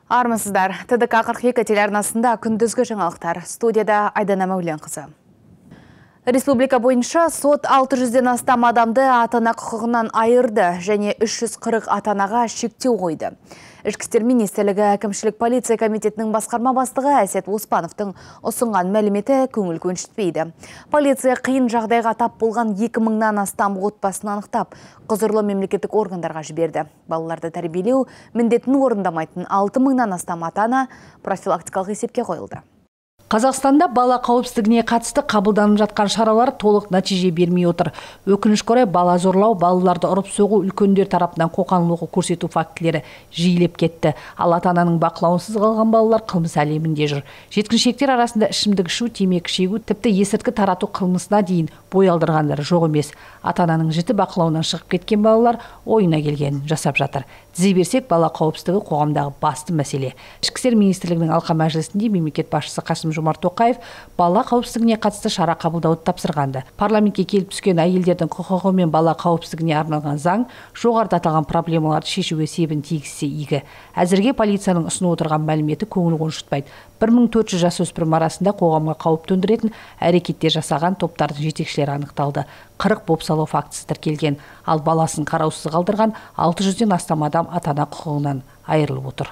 Армысыздар. ТДК 42 телеарнасында күндізгі жаңалықтар. Студияда Айдана Мәуленқызы. Республика бойынша сот 600-ден астам адамды ата-ана құқығынан айырды және 340 ата-анаға шектеу қойды. Ішкі істер министрлігі әкімшілік полиция комитетінің басқарма бастығы Әсет Оспановтың ұсынған мәліметі көңіл көншітпейді. Полиция қиын жағдайға тап болған 2000-нан астам отбасын анықтап, құзырлы мемлекеттік органдарға жіберді. Балаларды тәрбиелеу міндетін орындамайтын 6000-нан астам ата-ана профилактикалық есепке қойылды. Қазақстанда бала қауіпсіздігіне қатысты қабылданып жатқан шаралар толық нәтиже бермей отыр. Өкінішке орай бала зорлау, балаларды ұрып соғу, үлкендер тарапынан қоқан-лоққы көрсету фактілері жиілеп кетті. Ал ата-ананың бақылауынсыз қалған балалар қылмыс әлемінде жүр. Жеткіншектер арасында ішімдік ішу, темекі шегу, тіпті есірткі тарату қылмысына дейін бой алдырғандар жоқ емес. Ата-ананың жіті бақылауынан шығып кеткен балалар ойына келгенін жасап жатыр. Тізе берсек, бала қауіпсіздігі қоғамдағы басты мәселе. Ішкі істер министрлігінің алқа мәжілісінде мемлекет басшысы Қасым-Жомарт Тоқаев бала қауіпсіздігіне қатысты шара қабылдауды тапсырғанды. Парламентке келіп түскен әйелдердің құқығы мен бала қауіпсіздігіне арналған заң жоғарыда аталған проблемаларды шешуге себін тигізсе игі. Әзірге полицияның ұсынып отырған мәліметі көңіл көншітпейді. 1400 жасөспірім арасында қоғамға қауіп төндіретін әрекеттер жасаған топтардың жетекшілері анықталды. 40 бопсалау фактісі тіркелген, ал баласын қараусыз қалдырған 600-ден астам адам ата-ана құқығынан айырылып отыр.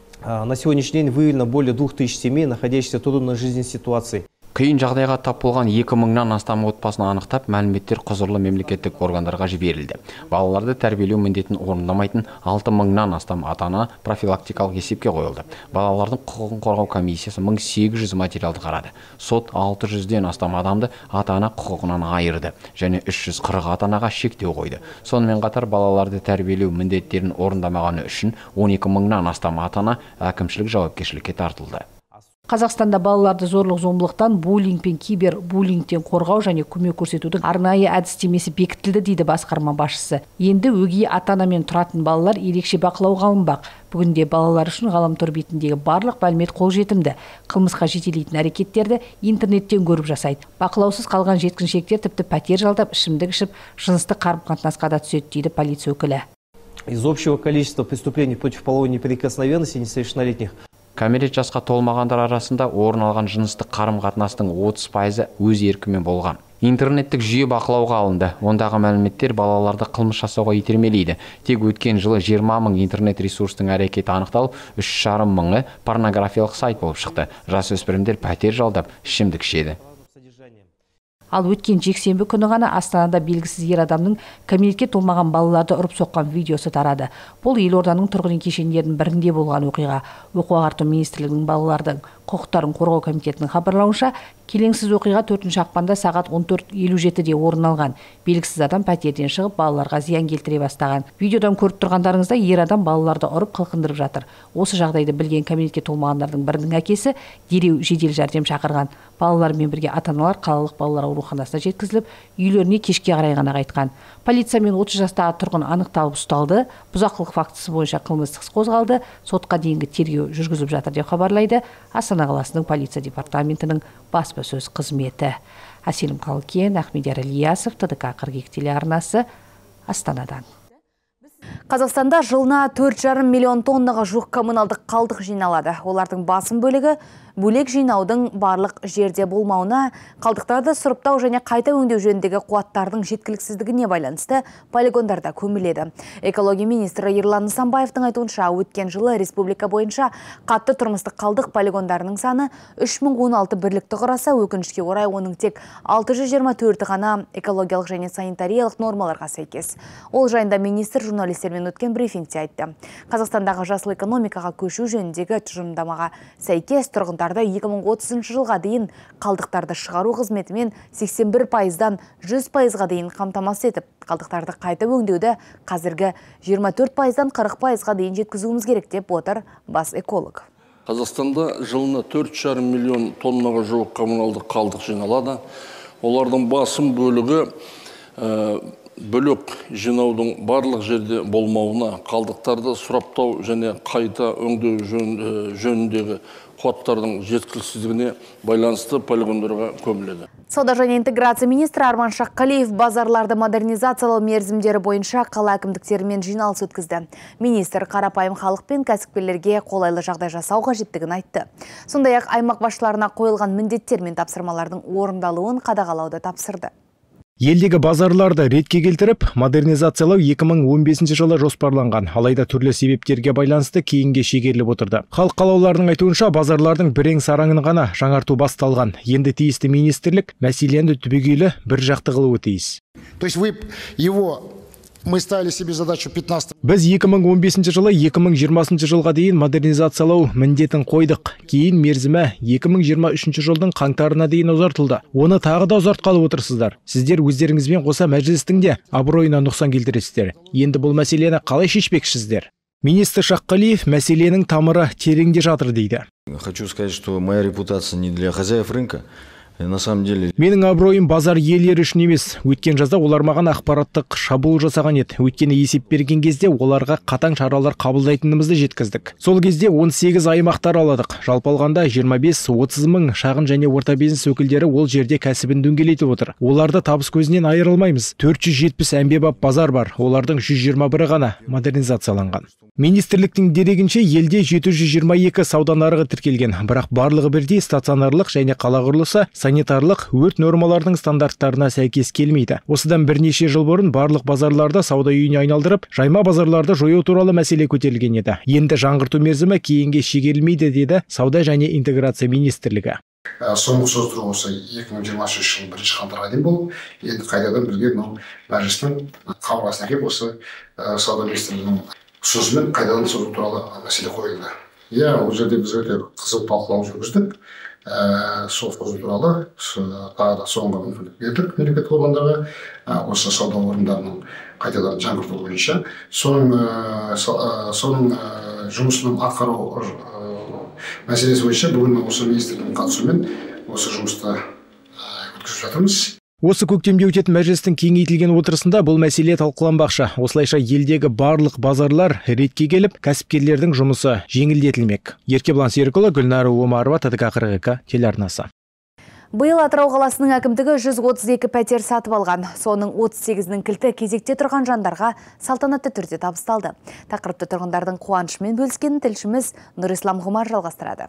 На сегодняшний день выявлено более 2000 семей, находящихся в трудной жизненной ситуации. Қиын жағдайға тап болған 2000-нан астам отбасын анықтап, мәліметтер құзырлы мемлекеттік органдарға жіберілді. Балаларды тәрбиелеу міндетін орындамайтын 6000-нан астам ата-ана профилактикалық есепке қойылды. Балалардың құқығын қорғау комиссиясы 1800 материалды қарады. Сот 600-ден астам адамды ата-ана құқығынан айырды және 340 ата-анаға шектеу қойды. Сонымен қатар балаларды тәрбиелеу міндеттерін орындамағаны үшін 12000-нан астам ата-ана әкімшілік жауапкершілікке тартылды. Қазақстанда балаларды зорлық-зомбылықтан, буллинг пен кибербуллингтен қорғау және көмек көрсетудің арнайы әдістемесі бекітілді дейді басқарма басшысы. Енді өгей ата-анамен тұратын балалар ерекше бақылауға алынбақ. Бүгінде балалар үшін ғаламтор бетіндегі барлық мәлімет қолжетімді. Қылмысқа жетелейтін әрекеттерді интернеттен көріп жасайды. Бақылаусыз қалған жеткіншектер тіпті пәтер жалдап, ішімдік ішіп, жыныстық қарым-қатынасқа да түседі дейді полиция өкілі. Из общего количества преступлений против половой неприкосновенности несовершеннолетних Кәмелет жасқа толмағандар арасында орын алған жыныстық қарым-қатынастың 30% өз еркімен болған. Интернеттік жүйе бақылауға алынды. Ондағы мәліметтер балаларды қылмыс жасауға итермелейді. Тек өткен жылы 20 000 интернет ресурстың әрекеті анықталып, 3,5 мыңы порнографиялық сайт болып шықты. Жасөспірімдер пәтер жалдап, ішімдік ішеді. Ал өткен жексенбі күні ғана Астанада белгісіз ер адамның кәмелетке толмаған балаларды ұрып соққан видеосы тарады. Бұл елорданың тұрғын үй кешендерінің бірінде болған оқиға. Оқу-ағарту министрлігінің балалардың құқықтарын қорғау комитетінің хабарлауынша, келеңсіз оқиға 4 ақпанда сағат 14:57-де орын алған. Белгісіз адам пәтерден шығып балаларға зиян келтіре бастаған. Видеодан көріп тұрғандарыңызда ер адам балаларды ұрып қылқындырып жатыр. Осы жағдайды білген кәмелетке толмағандардың бірінің әкесі дереу жедел жәрдем шақырған. Балалармен бірге ата-аналар қалалық балалар ауруханасына жеткізіліп, үйлеріне кешке қарай ғана қайтқан. Полициямен 30 жастағы тұрғын анықталып ұсталды. Бұзақылық фактісі бойынша қылмыстық іс қозғалды. Сотқа дейінгі тергеу жүргізіліп жатыр деп хабарлайды Астана қаласының полиция департаментінің баспасөз қызметі. Әселім Қалкен, Ахмедияр Ильясов, ТДК 42 телеарнасы, Астанадан. Қазақстанда жылына 4,5 миллион тоннаға жуық коммуналдық қалдық жиналады. Олардың басым бөлігі бөлек жинаудың барлық жерде болмауына, қалдықтарды сұрыптау және қайта өңдеу жөніндегі қуаттардың жеткіліксіздігіне байланысты полигондарда көміледі. Экология министрі Ерлан Нысанбаевтың айтуынша, өткен жылы республика бойынша қатты тұрмыстық қалдық полигондарының саны 3016 бірлікті құраса, өкінішке орай оның тек 624 ғана экологиялық және санитариялық нормаларға сәйкес. Ол жайында министр журналистермен өткен брифингте айтты. Қазақстандағы жасыл экономикаға көшу жөніндегі тұжырымдамаға сәйкес тұрғындар 2030 жылға дейін қалдықтарды шығару қызметімен 81%-дан 100%-ға дейін қамтамасыз етіп, қалдықтарды қайта өңдеуді қазіргі 24%-дан 40%-ға дейін жеткізуіміз керек деп отыр бас эколог. Қазақстанда жылына 4,5 миллион тоннаға жуық коммуналдық қалдық жиналады. Олардың басым бөлігі бөлек жинаудың барлық жерде болмауына, қалдықтарды сұраптау және қайта өңдеу жөніндегі қуаттардың жеткіліксіздігіне байланысты полигондарға көміледі. Сауда және интеграция министрі Арман Шаққалиев базарларды модернизациялау мерзімдері бойынша қала әкімдіктерімен жиналыс өткізді. Министр қарапайым халық пен кәсіпкерлерге қолайлы жағдай жасау қажеттігін айтты. Сондай-ақ аймақ басшыларына қойылған міндеттер мен тапсырмалардың орындалуын қадағалауды тапсырды. Елдегі базарларды ретке келтіріп, модернизациялау 2015 жылы жоспарланған, алайда түрлі себептерге байланысты кейінге шегеріліп отырды. Халық қалаулыларының айтуынша, базарлардың бірең сараңын ғана жаңарту басталған. Енді тиісті министрлік мәселені түбегейлі бір жақты қылуы тиіс. То есть мы ставили себе задачу 15. Біз 2015 жылы 2020 жылға дейін модернизациялау міндетін қойдық. Кейін мерзімі 2023 жылдың қаңтарына дейін ұзартылды. Оны тағы да ұзартқалы отырсыздар. Сіздер өздеріңізбен қоса мәжілістің де абыройына нұқсан келтіресіздер. Енді бұл мәселені қалай шешпекшісіздер? Министр Шаққалиев мәселенің тамыры тереңде жатыр дейді. Хочу сказать, что моя репутация не для хозяев рынка. На самом деле... Менің абыройым базар иелері үшін емес. Өткен жазда олар маған ақпараттық шабуыл жасаған еді. Өйткені есеп берген кезде оларға қатаң шаралар қабылдайтынымызды жеткіздік. Сол кезде 18 аймақтар аладық. Жалпы алғанда 25-30 мың шағын және орта бизнес өкілдері ол жерде кәсібін дөңгелетіп отыр. Оларды табыс көзінен айырылмаймыз. 470 әмбебап базар бар. Олардың 121-і ғана модернизацияланған. Министрліктің дерегінше елде 722 сауда нарығы тіркелген. Бірақ барлығы бірдей стационарлық және қала құрылысы санитарлық өрт нормаларының стандарттарына сәйкес келмейді. Осыдан бірнеше жыл бұрын барлық базарларды сауда үйіне айналдырып, жайма базарларды жою туралы мәселе көтерілген еді. Енді жаңғырту мерзімі кейінге шегерілмейді деді Сауда және интеграция министрлігі. Соңғы создыру осы 2023 жыл 1 қаңтарға дейін болып, енді қайтадан бізге мәжілістің қаулысына келіп осы сауда министрлігінің сөзімен қайтадан созу туралы мәселе қойылды. Ол жерде біз өте қызу талқылау жүргіздік. Сол созу туралы тағы да соңғы мүмкіндік бердік мемлекеттік органдарға осы сауда орындарының қайтадан жаңғырту бойынша. Соның жұмысының атқару мәселесі бойынша бүгін осы министрліктің қатысуымен осы жұмысты өткізіп жатырмыз. Осы көктемде өтетін мәжілістің кеңейтілген отырысында бұл мәселе талқыланбақшы. Осылайша елдегі барлық базарлар ретке келіп, кәсіпкерлердің жұмысы жеңілдетілмек. Еркебұлан Серікұлы, Гүлнар Омарова, ТДК 42 телеарнасы. Биыл Атырау қаласының әкімдігі 132 пәтер сатып алған. Соның 38-нің кілті кезекте тұрған жандарға салтанатты түрде табысталды. Тақырыпты тұрғындардың қуанышымен бөліскен тілшіміз Нұрислам Ғұмар жалғастырады.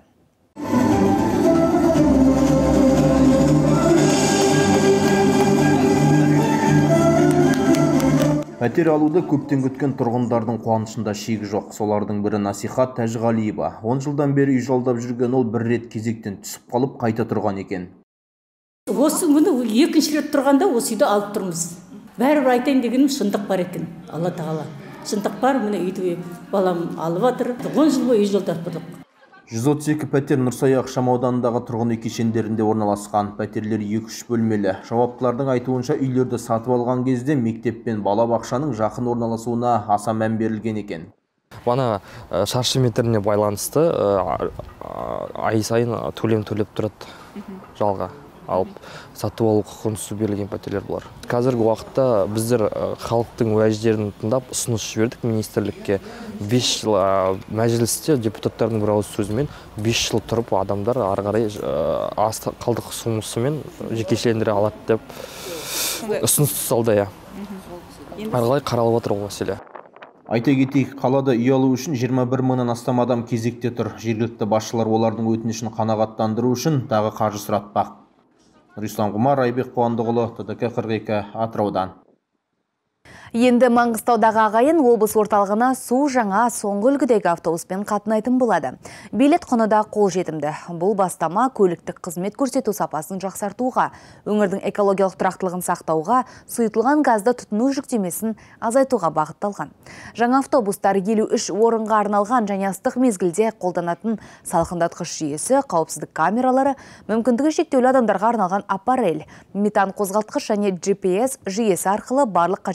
Пәтер алуды көптен күткен тұрғындардың қуанышында шегі жоқ. Солардың бірі Насихат Тәжіғалиева. 10 жылдан бері үй жалдап жүрген ол бір рет кезектен түсіп қалып қайта тұрған екен. Осы мұны екінші рет тұрғанда осы үйді алып тұрмыз. Бәрібір айтайын дегенім шындық бар екен. Алла тағала. Шындық бар, міне үйді балам алып жатыр. 10 жыл бойы үй жалдап тұрдық. 132 пәтер Нұрсая ықшамауданындағы тұрғын үй кешендерінде орналасқан. Пәтерлер 2-3 бөлмелі. Жауаптылардың айтуынша үйлерді сатып алған кезде мектеп пен балабақшаның жақын орналасуына аса мән берілген екен. Бана шаршы метріне байланысты ай сайын төлеп тұрады жалға алып сатып алу құқығынсыз берілген пәтерлер бұлар. Қазіргі уақытта біздер халықтың уәждерін тыңдап ұсыныс жібердік министрлікке. 5 жыл мәжілісте депутаттардың бір ауыз сөзімен 5 жыл тұрып адамдар ары қарай қалдық сомасымен жекешелендіре алады деп ұсыныс жасалды. Ары қарай қаралып отыр ол мәселе. Айта кетейік, қалада үй алу үшін 21 мыңнан астам адам кезекте тұр. Жергілікті басшылар олардың өтінішін қанағаттандыру үшін тағы қаржы сұратпақ. Нұрислам Ғұмар, Айбек Қуандығұлы, ТДК 42 Атыраудан. Енді Маңғыстаудағы ағайын облыс орталығына су жаңа соңғы үлгідегі автобуспен қатынайтын болады. Билет құны да қолжетімді. Бұл бастама көліктік қызмет көрсету сапасын жақсартуға, өңірдің экологиялық тұрақтылығын сақтауға, сұйытылған газды тұтыну жүктемесін азайтуға бағытталған. Жаңа автобустар 53 орынға арналған және ыстық мезгілде қолданатын салқындатқыш жүйесі, қауіпсіздік камералары, мүмкіндігі шектеулі адамдарға арналған аппарель, метан қозғалтқыш және GPS жүйесі арқылы барлық қажетті құралдар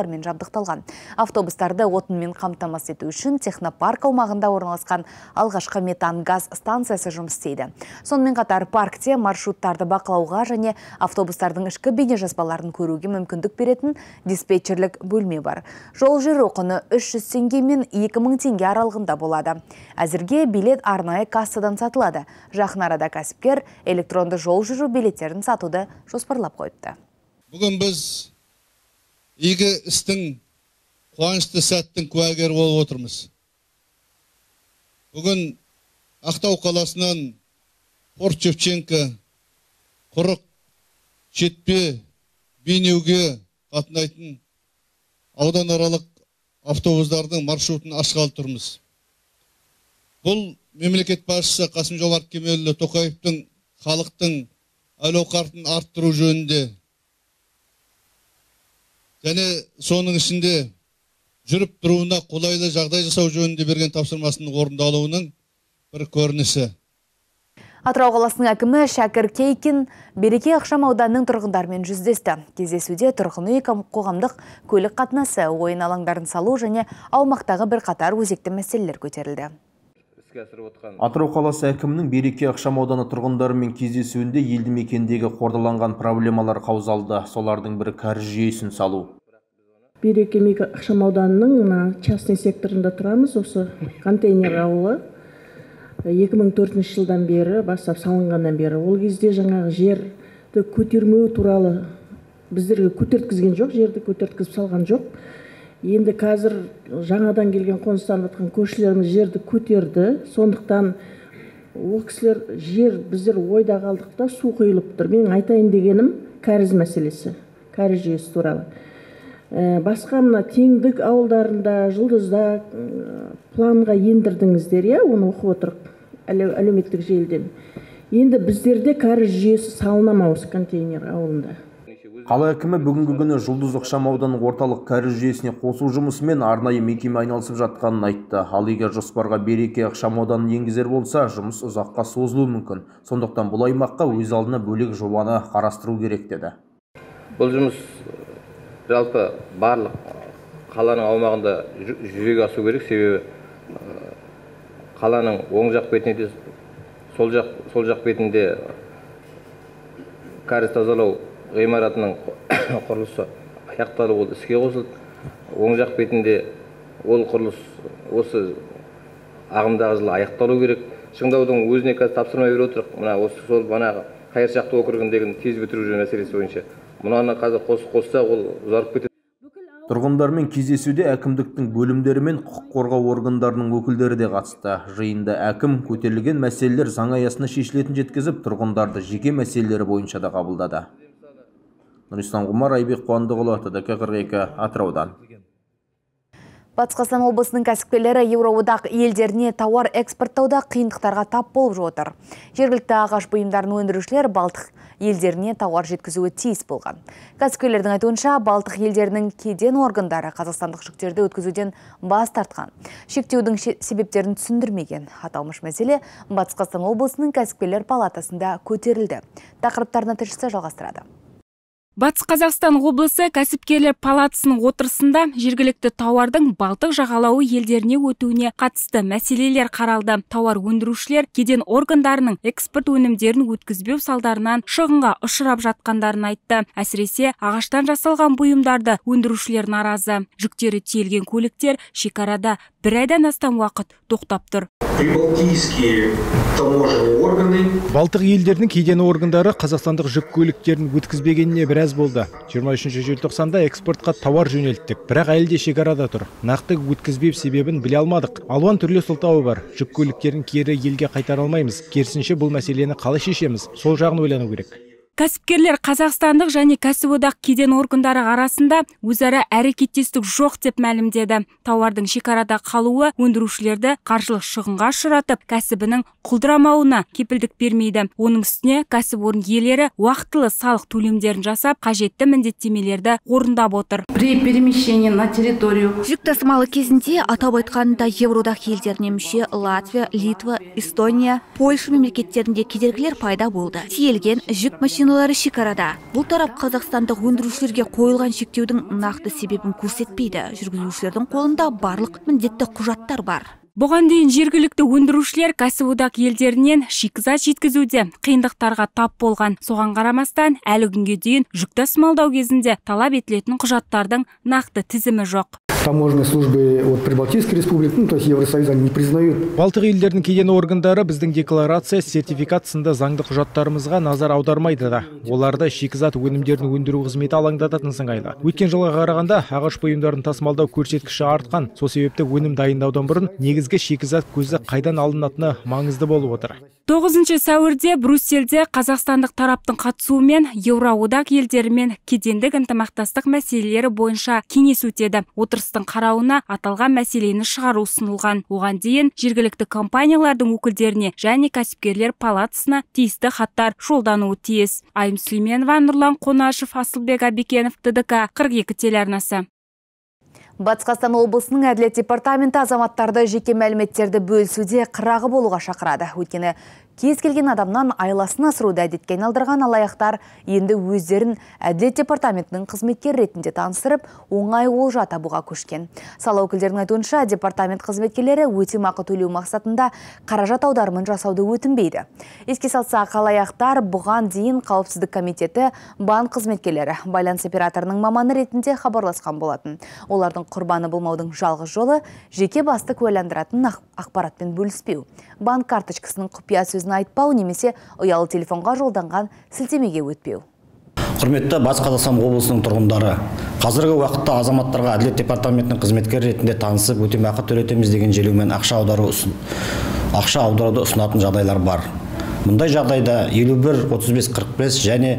құралдармен жабдықталған. Автобустарды отынмен қамтамасыз ету үшін технопарк аумағында орналасқан алғашқы метан газ станциясы жұмыс істейді. Сонымен қатар паркте маршруттарды бақылауға және автобустардың ішкі бейнежазбаларын көруге мүмкіндік беретін диспетчерлік бөлме бар. Жол жүру құны 300 теңге мен 2000 теңге аралығында болады. Әзірге билет арнайы кассадан сатылады. Жақын арада кәсіпкер электронды жол жүру билеттерін сатуды жоспарлап қойыпты. Бүгін біз игі істің қуанышты сәттің куәгері болып отырмыз. Бүгін Ақтау қаласынан Порт-Шевченко, Құрық, Шетпе, Бейнеуге қатынайтын ауданаралық автобустардың маршрутын ашқалы тұрмыз. Бұл мемлекет басшысы Қасым-Жомарт Кемелұлы Тоқаевтың халықтың әл-ауқатын арттыру жөнінде және соның ішінде жүріп тұруына қолайлы жағдай жасау жөнінде берген тапсырмасының орындалуының бір көрінісі. Атырау қаласының әкімі Шәкір Кейкин Береке ықшам ауданының тұрғындармен жүздесті. Кездесуде тұрғын үй қоғамдық көлік қатынасы, ойын алаңдарын салу және аумақтағы бірқатар өзекті мәселелер көтерілді. Атырау қаласы әкімінің Береке ықшам ауданы тұрғындарымен кездесуінде елді мекендегі қордаланған проблемалар қаузалды. Солардың бірі кәріз жүйесін салу. Береке ықшам ауданының частный секторында тұрамыз. Осы контейнер ауылы 2004 жылдан бері бастап салынғаннан бері. Ол кезде жаңағы жерді көтермеу туралы біздерге көтерткізген жоқ, жерді көтерткізіп салған жоқ. Енді қазір жаңадан келген қоныстанып жатқан көршілеріміз жерді көтерді. Сондықтан ол кісілер жер біздер ойда қалдық та су құйылып тұр. Менің айтайын дегенім кәріз мәселесі, кәріз жүйесі туралы. Басқа мына теңдік ауылдарында, жұлдызда планға ендірдіңіздер, оны оқып отырық әлеуметтік желіден. Енді біздерде кәріз жүйесі салынама осы контейнер ауылында. Қала әкімі бүгінгі күні Жұлдыз ықшам ауданының орталық кәріз жүйесіне қосу жұмысымен арнайы мекеме айналысып жатқанын айтты. Ал егер жоспарға Береке ықшам ауданын енгізер болса, жұмыс ұзаққа созылуы мүмкін. Сондықтан бұл аймаққа өз алдына бөлек жобаны қарастыру керек деді. Бұл жұмыс жалпы барлық қаланың аумағында жүзеге асу керек, себебі қаланың оң жақ бетінде, сол жақ бетінде кәріз тазалау ғимаратының құрылысы аяқталып, ол іске қосылды. Оң жақ бетінде ол құрылыс осы ағымдағы жылы аяқталу керек. Шыңдаудың өзіне қазір тапсырма беріп отырық. Мына осы сол бағанағы Қайыршақты округіндегі тез бітіру мәселесі бойынша. Мұнаны қазір қосса ол ұзарып кетеді. Тұрғындармен кездесуде әкімдіктің бөлімдері мен құқық қорғау органдарының өкілдері де қатысты. Жиында әкім көтерілген мәселелер заң аясында шешілетін жеткізіп, тұрғындарды жеке мәселелері бойынша да қабылдады. Нұрислам Ғұмар, Айбек Қуандығұлы, ТДК 42, Атыраудан. Батыс Қазақстан облысының кәсіпкерлері Еуроодақ елдеріне тауар экспорттауда қиындықтарға тап болып отыр. Жергілікті ағаш бұйымдарын өндірушілер Балтық елдеріне тауар жеткізуі тиіс болған. Кәсіпкерлердің айтуынша, Балтық елдерінің кеден органдары қазақстандық жүктерді өткізуден бас тартқан. Шектеудің себептерін түсіндірмеген. Аталмыш мәселе Батыс Қазақстан облысының кәсіпкерлер палатасында көтерілді. Тақырыптарына тілшісі жалғастырады. Батыс Қазақстан облысы кәсіпкерлер палатасының отырысында жергілікті тауардың Балтық жағалауы елдеріне өтуіне қатысты мәселелер қаралды. Тауар өндірушілер кеден органдарының экспорт өнімдерін өткізбеу салдарынан шығынға ұшырап жатқандарын айтты. Әсіресе ағаштан жасалған бұйымдарды өндірушілер наразы. Жүктері тиелген көліктер шекарада бір айдан астам уақыт тоқтап тұр. Прибалтийские таможенные органы. Балтық елдерінің кеден органдары қазақстандық жүк көліктерін өткізбегеніне біраз болды. 23 желтоқсанда экспортқа тауар жөнелттік, бірақ әлі де шекарада тұр. Нақты өткізбеу себебін біле алмадық. Алуан түрлі сылтауы бар. Жүк көліктерін кері елге қайтара алмаймыз. Керісінше бұл мәселені қалай шешеміз? Сол жағын ойлану керек. Кәсіпкерлер қазақстандық және кәсіподақ кеден органдары арасында өзара әрекеттестік жоқ деп мәлімдеді. Тауардың шекарада қалуы өндірушілерді қаржылық шығынға ұшыратып, кәсібінің құлдырамауына кепілдік бермейді. Оның үстіне кәсіпорын иелері уақытылы салық төлемдерін жасап, қажетті міндеттемелерді орындап отыр. При перемещении на территорию. Жүк тасымалы кезінде атап айтқанда Еуроодақ елдеріне мүше Латвия, Литва, Эстония, Польша мемлекеттерінде кедергілер пайда болды. Тиелген жүк машиналары компаниялары шекарада. Бұл тарап қазақстандық өндірушілерге қойылған шектеудің нақты себебін көрсетпейді. Жүргізушілердің қолында барлық міндетті құжаттар бар. Бұған дейін жергілікті өндірушілер кәсіподақ елдерінен шикізат жеткізуде қиындықтарға тап болған. Соған қарамастан әлі күнге дейін жүк тасымалдау кезінде талап етілетін құжаттардың нақты тізімі жоқ. Таможенные службы от Прибалтийской республики, то есть Евросоюз, они не признают. Балтық елдерінің кеден органдары біздің декларация, сертификат сынды заңды құжаттарымызға назар аудармайды да. Оларды шикізат өнімдерін өндіру қызметі алаңдататын сыңайлы. Өткен жылға қарағанда ағаш бұйымдарын тасымалдау көрсеткіші артқан. Сол себепті өнім дайындаудан бұрын негізгі шикізат көзі қайдан алынатыны маңызды болып отыр. 9 сәуірде Брюссельде қазақстандық тараптың қатысуымен Еуроодақ елдерімен кедендік ынтымақтастық мәселелері бойынша кеңес өтеді. Отырыстың қарауына аталған мәселені шығару ұсынылған. Оған дейін жергілікті компаниялардың өкілдеріне және кәсіпкерлер палатасына тиісті хаттар жолдануы тиіс. Айым Сүлейменова, Нұрлан Қонашев, Асылбек Абекенов, ТДК 42 телеарнасы. Батыс Қазақстан облысының әділет департаменті азаматтарды жеке мәліметтерді бөлісуде қырағы болуға шақырады. Өйткені кез келген адамнан айласын асыруды әдетке айналдырған алаяқтар енді өздерін әділет департаментінің қызметкер ретінде таныстырып, оңай олжа табуға көшкен. Сала өкілдерінің айтуынша, департамент қызметкерлері өтемақы төлеу мақсатында қаражат аударымын жасауды өтінбейді. Еске салсақ, алаяқтар бұған дейін Қауіпсіздік комитеті банк қызметкерлері байланыс операторының маманы ретінде хабарласқан болатын. Олардың құрбаны болмаудың жалғыз жолы жеке басты куәландыратын ақпаратпен бөліспеу. Банк карточкасының құпия сөзін айтпау немесе ұялы телефонға жолданған сілтемеге өтпеу. Құрметті Батыс Қазақстан облысының тұрғындары, қазіргі уақытта азаматтарға әділет департаментінің қызметкері ретінде танысып, өтемақы төлетеміз деген желеумен ақша аударуды ұсынатын жағдайлар бар. Мұндай жағдайда 51-35-45 және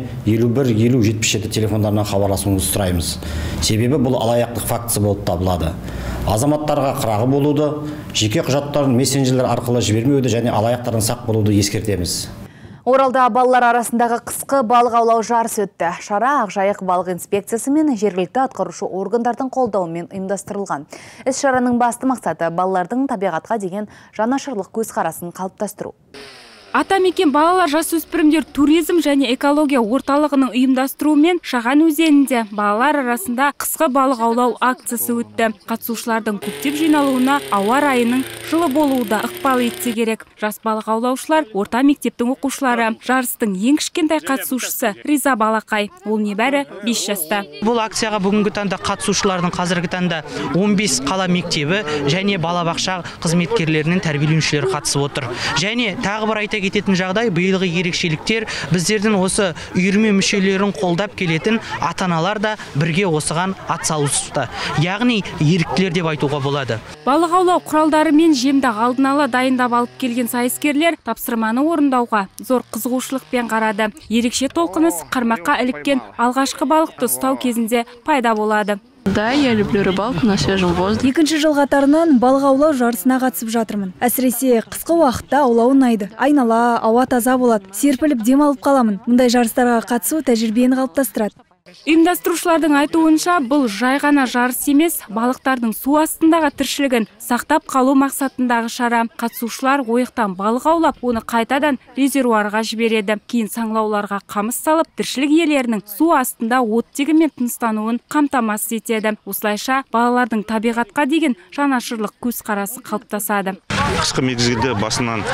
51-50-77 телефондарынан хабарласуыңызды сұраймыз. Себебі бұл алаяқтық фактісі болып табылады. Азаматтарға қырағы болуды, жеке құжаттарын мессенджерлер арқылы жібермеуді және алаяқтардан сақ болуды ескертеміз. Оралда балалар арасындағы қысқы балық аулау жарысы өтті. Шара Ақжайық балық инспекциясы мен жергілікті атқарушы органдардың қолдауымен ұйымдастырылған. Іс-шараның басты мақсаты балалардың табиғатқа деген жанашырлық көзқарасын қалыптастыру. Атамекен балалар жасөспірімдер туризм және экология орталығының ұйымдастыруымен Шаған өзенінде балалар арасында қысқы балық аулау акциясы өтті. Қатысушылардың көптеп жиналуына ауа райының жылы болуы да ықпал етсе керек. Жас балық аулаушылар орта мектептің оқушылары. Жарыстың ең кішкентай қатысушысы Риза Балақай. Ол небәрі 5 жаста. Бұл акцияға бүгінгі таңда қатысушылардың қазіргі таңда 15 қала мектебі және балабақша қызметкерлерінің тәрбиеленушілері қатысып отыр. Және тағы бір айта кететін жағдай, биылғы ерекшеліктер біздердің осы үйірме мүшелерін қолдап келетін ата-аналар да бірге осыған атсалысуда. Яғни еріктілер деп айтуға болады. Балық аулау құралдары мен жемді алдын ала дайындап алып келген сайыскерлер тапсырманы орындауға зор қызығушылықпен қарады. Ерекше толқыныс қармаққа іліккен алғашқы балықты ұстау кезінде пайда болады. Да, я люблю рыбалку на свежем воздухе. Екінші жыл қатарынан балық аулау жарысына қатысып жатырмын. Әсіресе қысқы уақытта аулау ұнайды. Айнала, ауа таза болады. Серпіліп демалып қаламын. Мұндай жарыстарға қатысу тәжірибені қалыптастырады. Ұйымдастырушылардың айтуынша, бұл жай ғана жарыс емес, балықтардың су астындағы тіршілігін сақтап қалу мақсатындағы шара. Қатысушылар ойықтан балық аулап, оны қайтадан резервуарға жібереді. Кейін саңлауларға қамыс салып, тіршілік иелерінің су астында оттегімен тыныстануын қамтамасыз етеді. Осылайша балалардың табиғатқа деген жанашырлық көзқарасы қалыптасады. Қысқы мезгілде басынан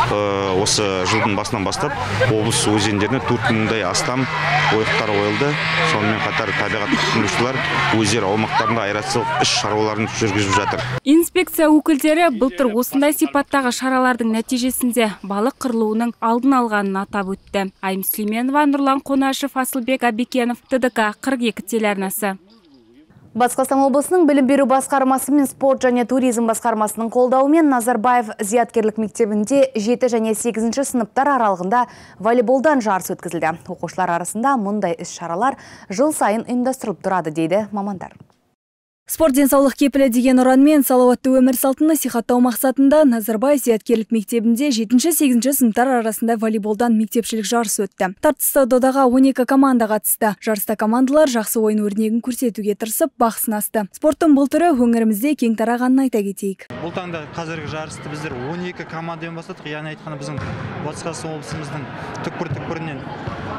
осы жылдың басынан бастап облыс өзендеріне 4000-дай астам ойықтар ойылды. Сонымен қатар табиғат құтқарушылар өздері аумақтарында аэрациялық іс шаруаларын жүргізіп жатыр. Инспекция өкілдері былтыр осындай сипаттағы шаралардың нәтижесінде балық қырылуының алдын алғанын атап өтті. Айым Сүлейменова, Нұрлан Қонашев, Асылбек Абекенов, ТДК 42 телеарнасы. Батыс Қазақстан облысының білім беру басқармасы мен спорт және туризм басқармасының қолдауымен Назарбаев зияткерлік мектебінде 7 және 8 сыныптар аралығында волейболдан жарыс өткізілді. Оқушылар арасында мұндай іс-шаралар жыл сайын ұйымдастырылып тұрады, дейді мамандар. Спорт денсаулық кепілі деген ұранмен салауатты өмір салтын насихаттау мақсатында Назарбаев зияткерлік мектебінде 7-8 сыныптар арасында волейболдан мектепшілік жарыс өтті. Тартысты додаға 12 команда қатысты. Жарыста командалар жақсы ойын өрнегін көрсетуге тырысып, бақ сынасты. Спорттың бұл түрі өңірімізде кең тарағанын айта кетейік. Бұл таңда қазіргі жарысты біздер 12 командамен бастадық. Яғни айтқанда біздің Батыс Қазақстан облысымыздың түкпір-түкпірінен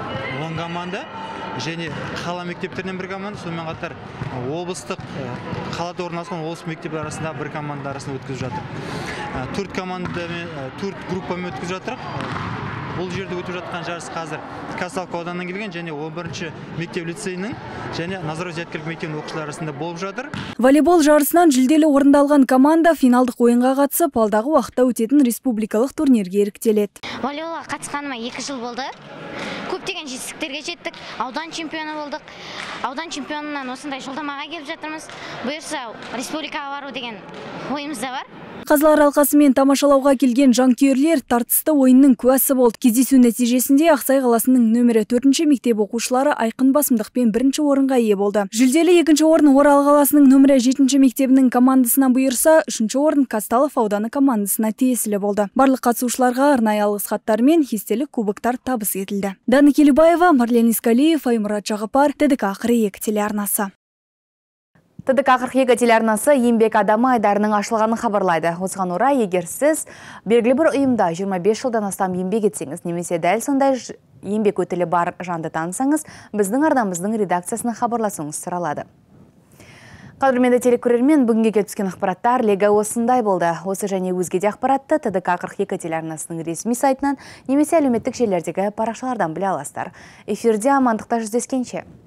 10 команда және қала мектептерінен бір команда, сонымен қатар облыстық қалада орналасқан облыс мектептері арасында бір команда арасында өткізіп жатыр. 4 группамен өткізіп жатыр. Бұл жерде өтіп жатқан жарыс қазір Казталовка ауданынан келген және 11-ші мектеп лицейінің және Назарбаев зияткерлік мектебінің оқушылары арасында болып жатыр. Волейбол жарысынан жүлделі орынды алған команда финалдық ойынға қатысып, алдағы уақытта өтетін республикалық турнирге іріктеледі. Волейболға қатысқаныма 2 жыл болды. Көптеген жетістіктерге жеттік. Аудан чемпионы болдық. Аудан чемпионынан осындай жолдамаға келіп жатырмыз. Бұйырса республикаға бару деген ойымызда бар. Қазылар алқасымен тамашалауға келген жанкүйерлер тартысты ойынның куәсі болды. Кездесу нәтижесінде Ақсай қаласының нөмірі 4-ші мектеп оқушылары айқын басымдықпен 1-ші орынға ие болды. Жүлделі 2-ші орын Орал қаласының нөмірі 7-ші мектебінің командасына бұйырса, 3-ші орын Казталов ауданы командасына тиесілі болды. Барлық қатысушыларға арнайы алғыс хаттар мен естелік кубоктар табыс етілді. Дана Келебаева, Марлен Искалиев, Аймұрат Жағыпар, ТДК 42 телеарнасы. ТДК 42 телеарнасы еңбек адамы айдарының ашылғанын хабарлайды. Осыған орай, егер сіз белгілі бір ұйымда 25 жылдан астам еңбек етсеңіз, немесе дәл сондай еңбек өтілі бар жанды танысаңыз, біздің арнамыздың редакциясына хабарласуыңыз сұралады. Қадірменді телекөрермен, бүгінге келіп түскен ақпараттар легі осындай болды. Осы және өзге де ақпаратты ТДК 42 телеарнасының ресми сайтынан немесе әлеуметтік желілердегі парақшалардан біле аласыздар. Эфирде амандықта жүздескенше.